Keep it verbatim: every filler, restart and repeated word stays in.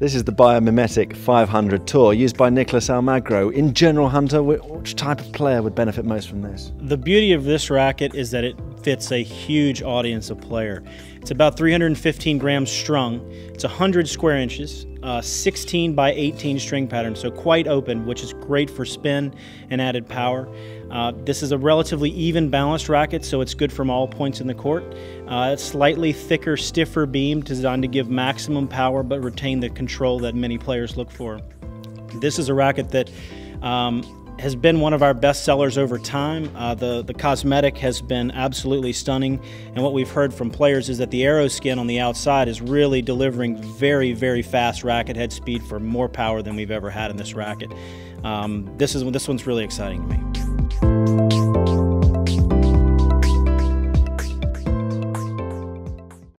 This is the Biomimetic five hundred Tour, used by Nicholas Almagro. In general, Hunter, which type of player would benefit most from this? The beauty of this racket is that it fits a huge audience of player. It's about three hundred fifteen grams strung. It's one hundred square inches, uh, sixteen by eighteen string pattern, so quite open, which is great for spin and added power. Uh, this is a relatively even balanced racket, so it's good from all points in the court. Uh, it's slightly thicker, stiffer beam designed to give maximum power but retain the control that many players look for. This is a racket that um, has been one of our best sellers over time. Uh, the, the cosmetic has been absolutely stunning, and what we've heard from players is that the aero skin on the outside is really delivering very, very fast racket head speed for more power than we've ever had in this racket. Um, this, is, this one's really exciting to me.